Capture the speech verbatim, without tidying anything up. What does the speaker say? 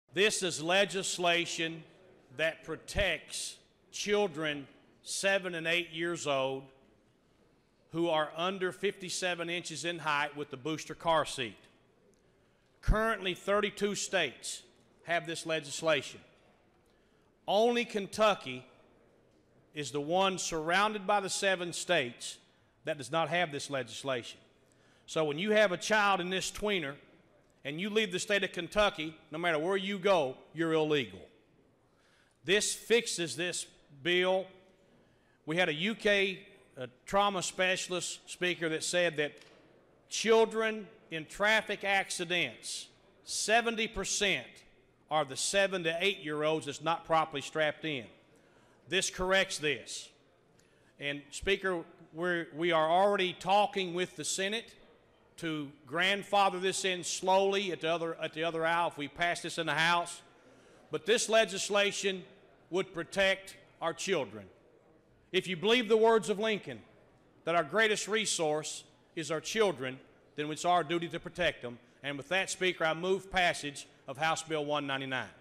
This is legislation that protects children seven and eight years old who are under fifty-seven inches in height with the booster car seat. Currently, thirty-two states have this legislation. Only Kentucky is the one surrounded by the seven states that does not have this legislation. So when you have a child in this tweener and you leave the state of Kentucky, no matter where you go, you're illegal. This fixes this bill. We had a U K a trauma specialist speaker that said that children in traffic accidents, seventy percent are the seven to eight year olds that's not properly strapped in. This corrects this. And Speaker, we're, we are already talking with the Senate to grandfather this in slowly at the other, at the other aisle if we pass this in the House. But this legislation would protect our children. If you believe the words of Lincoln, that our greatest resource is our children, then it's our duty to protect them. And with that, Speaker, I move passage of House Bill one ninety-nine.